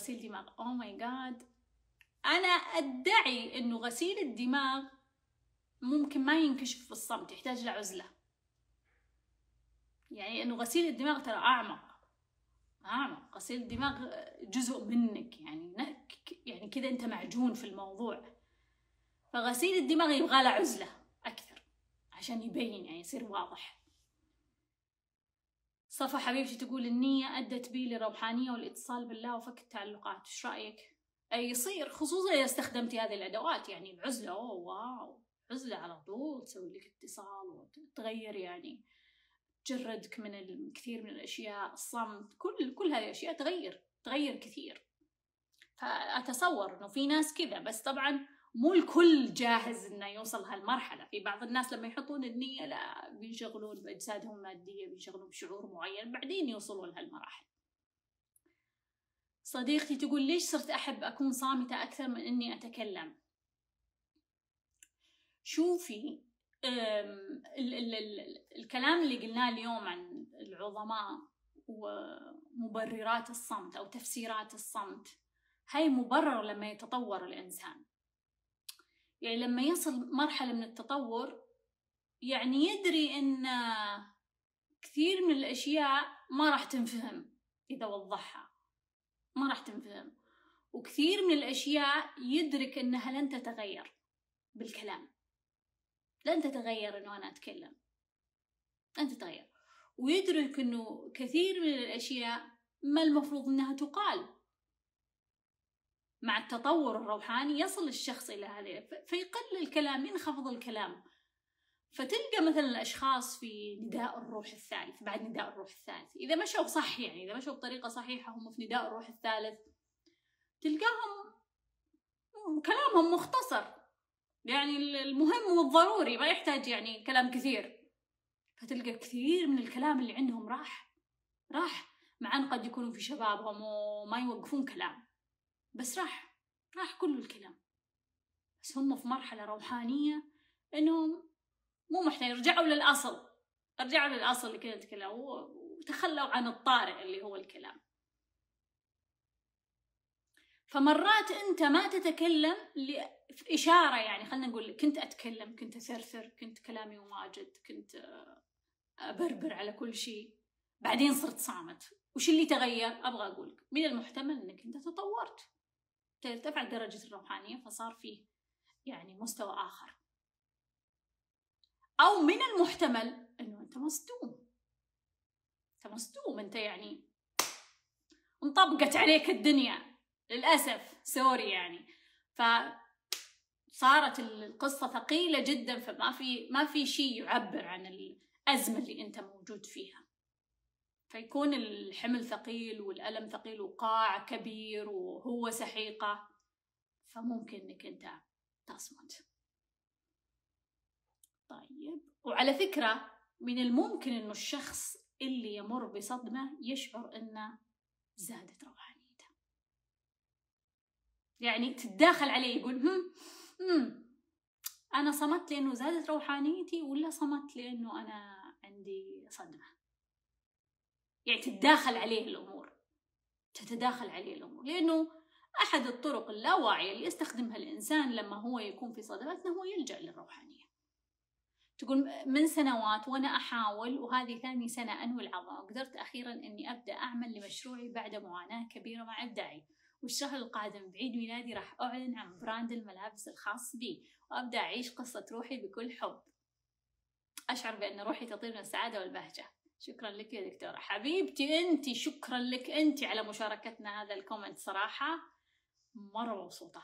غسيل دماغ. أوه ماي جاد، أنا أدعي إنه غسيل الدماغ ممكن ما ينكشف في الصمت، يحتاج لعزلة. يعني إنه غسيل الدماغ ترى أعمق. غسيل الدماغ جزء منك، يعني كذا أنت معجون في الموضوع. فغسيل الدماغ يبغى له عزلة أكثر عشان يبين، يعني يصير واضح. صفا حبيبتي تقول النية أدت بي للروحانية والاتصال بالله وفك التعلقات، إيش رأيك؟ أي يصير، خصوصا إذا استخدمتي هذه الأدوات، يعني العزلة. أوه واو، عزلة على طول تسوي لك اتصال وتغير، يعني تجردك من الكثير من الأشياء، الصمت، كل هذه الأشياء تغير كثير. فأتصور إنه في ناس كذا، بس طبعا مو الكل جاهز إنه يوصل هالمرحلة. في بعض الناس لما يحطون النية لا، بينشغلون بأجسادهم المادية، بينشغلون بشعور معين، بعدين يوصلون لهالمراحل. صديقتي تقول ليش صرت أحب أكون صامتة أكثر من إني أتكلم؟ شوفي، الكلام اللي قلناه اليوم عن العظماء ومبررات الصمت أو تفسيرات الصمت، هاي مبرر لما يتطور الإنسان. يعني لما يصل مرحلة من التطور، يعني يدري إن كثير من الأشياء ما راح تنفهم إذا وضحها، ما راح تنفهم. وكثير من الأشياء يدرك إنها لن تتغير بالكلام، لن تتغير إنه أنا أتكلم، لن تتغير. ويدرك إنه كثير من الأشياء ما المفروض إنها تقال. مع التطور الروحاني يصل الشخص إلى هذه، فيقل الكلام، ينخفض الكلام. فتلقى مثلا الأشخاص في نداء الروح الثالث، بعد نداء الروح الثالث إذا مشوا صح، يعني إذا مشوا بطريقة صحيحة، هم في نداء الروح الثالث تلقاهم كلامهم مختصر، يعني المهم والضروري، ما يحتاج يعني كلام كثير. فتلقى كثير من الكلام اللي عندهم راح، مع أن قد يكونوا في شبابهم وما يوقفون كلام، بس راح كل الكلام. بس هم في مرحلة روحانية إنهم مو محتاج، رجعوا للأصل اللي كنا نتكلم، وتخلوا عن الطارئ اللي هو الكلام. فمرات أنت ما تتكلم لإشارة، يعني خلنا نقول كنت أتكلم، كنت أثرثر، كنت كلامي واجد، كنت أبربر على كل شيء، بعدين صرت صامت. وش اللي تغير؟ أبغى أقولك من المحتمل أنك أنت تطورت، ترتفع درجة الروحانية، فصار فيه يعني مستوى آخر. أو من المحتمل أنه أنت مصدوم، أنت يعني انطبقت عليك الدنيا للأسف، سوري يعني. فصارت القصة ثقيلة جدا، فما في شيء يعبر عن الأزمة اللي أنت موجود فيها. فيكون الحمل ثقيل والألم ثقيل وقاع كبير وهو سحيقة، فممكن أنك أنت تصمت. طيب، وعلى فكرة من الممكن أنه الشخص اللي يمر بصدمة يشعر أنه زادت روحانيته، يعني تتداخل عليه يقول أنا صمت لأنه زادت روحانيتي، ولا صمت لأنه أنا عندي صدمة. يعني تتداخل عليه الأمور، لأنه أحد الطرق اللاواعية اللي يستخدمها الإنسان لما هو يكون في صدمة أنه هو يلجأ للروحانية. تقول من سنوات وأنا أحاول، وهذه ثاني سنة أنوي العظمة، وقدرت أخيرا أني أبدأ أعمل لمشروعي بعد معاناة كبيرة مع إبداعي. والشهر القادم بعيد ميلادي راح أعلن عن براند الملابس الخاص بي، وأبدأ أعيش قصة روحي بكل حب. أشعر بأن روحي تطير من السعادة والبهجة. شكرا لك يا دكتورة حبيبتي أنت، شكرا لك أنت على مشاركتنا هذا الكومنت، صراحة مرة مبسوطة،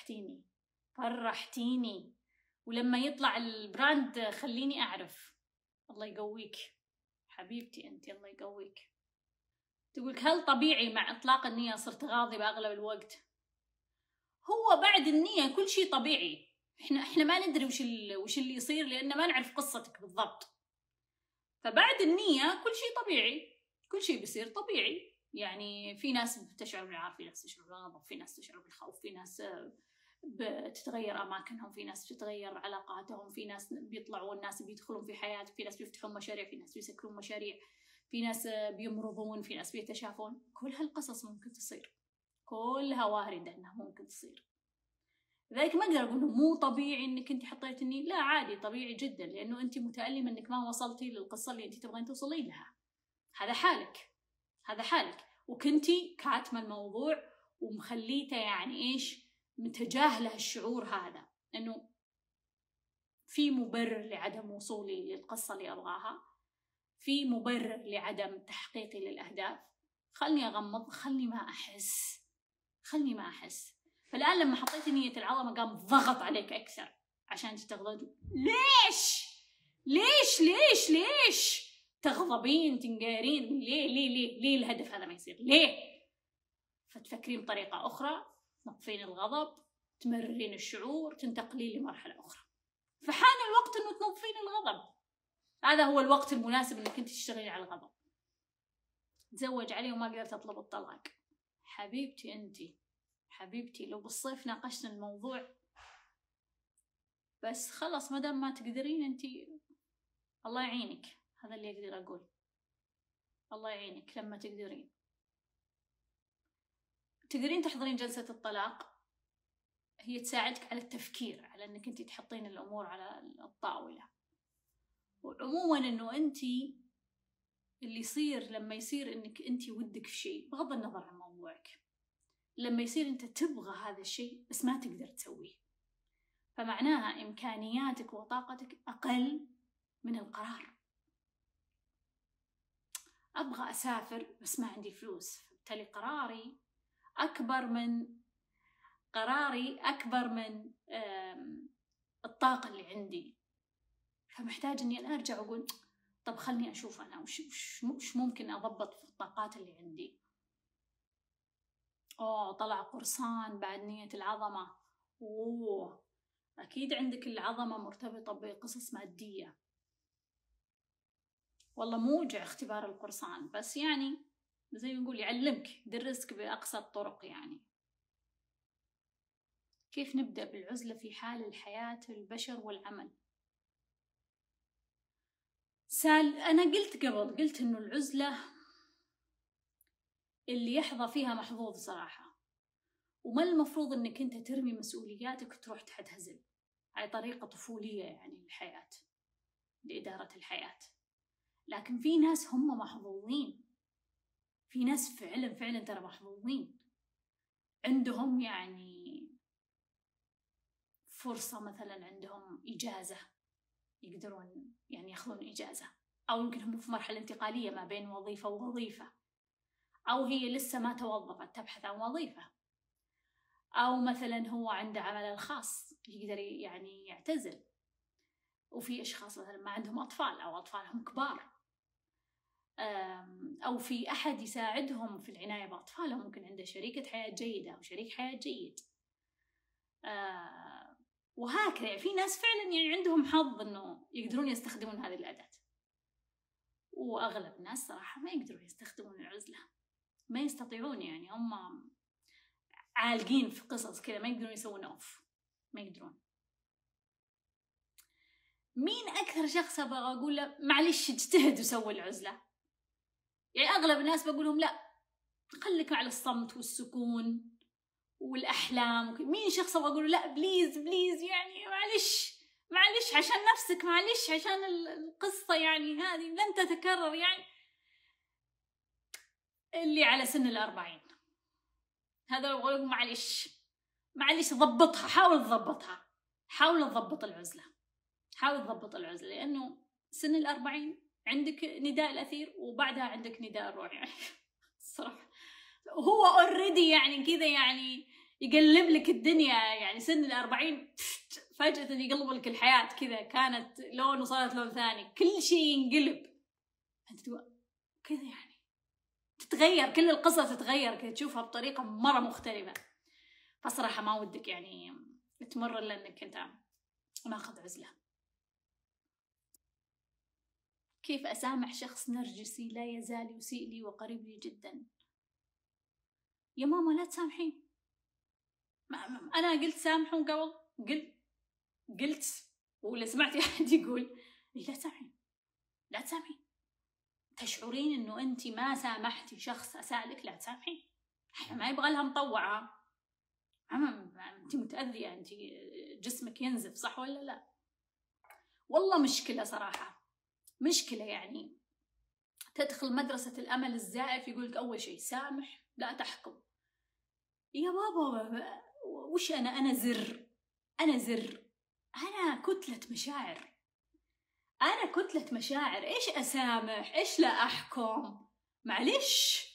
فرحتيني. ولما يطلع البراند خليني أعرف. الله يقويك حبيبتي أنت، الله يقويك. تقولك هل طبيعي مع إطلاق النية صرت غاضبة أغلب الوقت؟ هو بعد النية كل شيء طبيعي، إحنا ما ندري وش اللي يصير، لأن ما نعرف قصتك بالضبط. فبعد النية كل شيء طبيعي، كل شيء بيصير طبيعي. يعني في ناس بتشعر بالعار، في ناس تشعر بالغضب، في ناس تشعر بالخوف، في ناس بتتغير أماكنهم، في ناس بتتغير علاقاتهم، في ناس بيطلعون، ناس بيدخلون في حياتك، في ناس بيفتحون مشاريع، في ناس بيسكرون مشاريع، في ناس بيمرضون، في ناس بيتشافون. كل هالقصص ممكن تصير، كلها واردة إنها ممكن تصير. لذلك ما أقدر أقول إنه مو طبيعي إنك أنت حطيت النية، لا عادي طبيعي جدا، لأنه أنت متألمة إنك ما وصلتي للقصة اللي أنت تبغين توصلين لها. هذا حالك، هذا حالك، وكنتي كاتمة الموضوع ومخليته يعني إيش، متجاهلة الشعور هذا، إنه في مبرر لعدم وصولي للقصة اللي أبغاها، في مبرر لعدم تحقيقي للأهداف. خلني أغمض، خلني ما أحس، خلني ما أحس. فالآن لما حطيت نية العظمة قام ضغط عليك أكثر عشان تغضبين. ليش؟ ليش ليش ليش تغضبين تنقهرين؟ ليه الهدف هذا ما يصير؟ ليه؟ فتفكرين بطريقة أخرى، تنظفين الغضب، تمررين الشعور، تنتقلين لمرحلة أخرى. فحان الوقت إنه تنظفين الغضب. هذا هو الوقت المناسب إنك أنت تشتغلين على الغضب. تزوج عليه وما قدرت أطلب الطلاق. حبيبتي أنت، حبيبتي لو بالصيف ناقشنا الموضوع، بس خلص مادام ما تقدرين أنت، الله يعينك. هذا اللي أقدر أقول، الله يعينك لما تقدرين تحضرين جلسة الطلاق. هي تساعدك على التفكير، على أنك أنت تحطين الأمور على الطاولة. وعموما أنه أنت اللي يصير لما يصير أنك أنت ودك في شيء بغض النظر عن موضوعك، لما يصير أنت تبغى هذا الشيء بس ما تقدر تسويه، فمعناها إمكانياتك وطاقتك أقل من القرار. أبغى أسافر بس ما عندي فلوس، فبالتالي قراري أكبر من الطاقة اللي عندي، فمحتاج إني أنا أرجع وأقول طب خلني أشوف أنا وش ممكن أضبط في الطاقات اللي عندي. طلع قرصان بعد نية العظمة. أكيد عندك العظمة مرتبطة بقصص مادية. والله موجع اختبار القرصان، بس يعني زي ما نقول يعلمك، يدرسك بأقصى الطرق. يعني كيف نبدأ بالعزلة في حال الحياة البشر والعمل؟ أنا قلت إنه العزلة اللي يحظى فيها محظوظ صراحة، وما المفروض إنك أنت ترمي مسؤولياتك وتروح تهزل. هاي طريقة طفولية يعني للحياة، لإدارة الحياة. لكن في ناس هم محظوظين، في ناس فعلا ترى محظوظين، عندهم يعني فرصة، مثلا عندهم إجازة، يقدرون يعني يأخذون إجازة، أو يمكن هم في مرحلة انتقالية ما بين وظيفة ووظيفة، أو هي لسه ما توظفت تبحث عن وظيفة، أو مثلا هو عنده عمله الخاص يقدر يعني يعتزل. وفي أشخاص مثلا ما عندهم أطفال أو أطفالهم كبار، أو في أحد يساعدهم في العناية بأطفالهم، ممكن عنده شريكة حياة جيدة أو شريك حياة جيد. وهكذا يعني في ناس فعلا يعني عندهم حظ إنه يقدرون يستخدمون هذه الأداة، وأغلب الناس صراحة ما يقدرون يستخدمون العزلة، ما يستطيعون، يعني هم عالقين في قصص كذا، ما يقدرون يسوون أوف، ما يقدرون. مين أكثر شخص أبغى أقول له معلش اجتهد وسوي العزلة؟ يعني أغلب الناس بقولهم لا، خليك على الصمت والسكون والأحلام. مين شخص أبغى أقول لا بليز يعني معلش عشان نفسك، معلش عشان القصة يعني هذه لن تتكرر. يعني اللي على سن 40 هذا أقول لكم معلش ضبطها، حاول تضبط العزلة، حاول تضبط العزلة، لأنه سن 40 عندك نداء الأثير وبعدها عندك نداء الروح. يعني الصراحة هو اوريدي يعني كذا يعني يقلب لك الدنيا. يعني سن 40 فجأة يقلب لك الحياة، كذا كانت لون وصارت لون ثاني، كل شيء ينقلب، أنت كذا يعني تتغير، كل القصة تتغير كذا، تشوفها بطريقة مرة مختلفة. فصراحة ما ودك يعني تمر إلا إنك أنت ماخذ عزلة. كيف أسامح شخص نرجسي لا يزال يسيء لي وقريب لي جدا؟ يا ماما لا تسامحين. أنا قلت سامحوا قبل، قلت ولا سمعتي أحد يقول لا تسامحين، تشعرين إنه أنت ما سامحتي شخص أساء لك، لا تسامحين. احنا ما يبغى لها مطوعة. انت متأذية، انت جسمك ينزف، صح ولا لا؟ والله مشكلة صراحة، مشكلة يعني. تدخل مدرسة الأمل الزائف يقولك أول شيء سامح لا تحكم. يا بابا وش أنا زر، أنا كتلة مشاعر، أنا كتلة مشاعر. إيش أسامح، إيش لا أحكم؟ معلش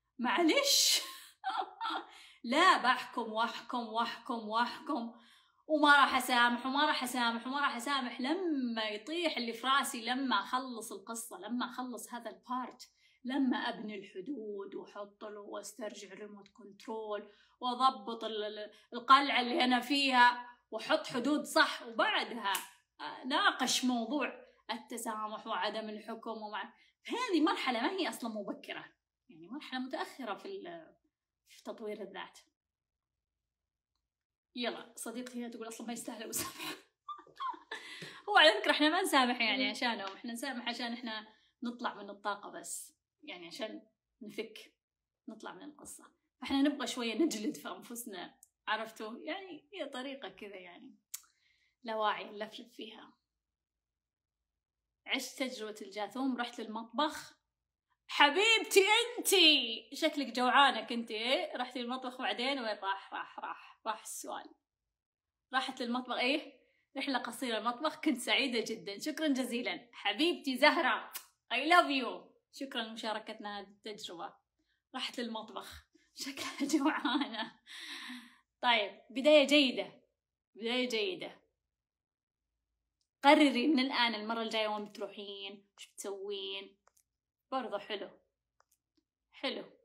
لا بحكم واحكم وما راح أسامح لما يطيح اللي في راسي، لما أخلص القصة، لما أخلص هذا البارت، لما أبني الحدود وأحط له واسترجع الريموت كنترول وأضبط القلعة اللي أنا فيها وأحط حدود صح، وبعدها ناقش موضوع التسامح وعدم الحكم هذه مرحلة ما هي أصلا مبكرة، يعني مرحلة متأخرة في تطوير الذات. يلا صديقتي هي تقول أصلا ما يستاهلوا مسامحة. هو على فكرة احنا ما نسامح يعني عشانهم، احنا نسامح عشان احنا نطلع من الطاقة بس، يعني عشان نفك نطلع من القصة. فاحنا نبغى شوية نجلد في أنفسنا، عرفتوا؟ يعني هي طريقة كذا يعني لا واعي نلفلف فيها. عشت تجربة الجاثوم، رحت للمطبخ. حبيبتي انتي شكلك جوعانة كنتي، رحتي للمطبخ وبعدين وين راح السؤال؟ راحت للمطبخ، ايه رحلة قصيرة المطبخ، كنت سعيدة جدا، شكرا جزيلا حبيبتي زهرة، I love you، شكرا لمشاركتنا هذه التجربة. راحت للمطبخ شكلها جوعانة. طيب بداية جيدة. قرري من الآن المرة الجاية وين بتروحين، وش بتسوين، برضو حلو.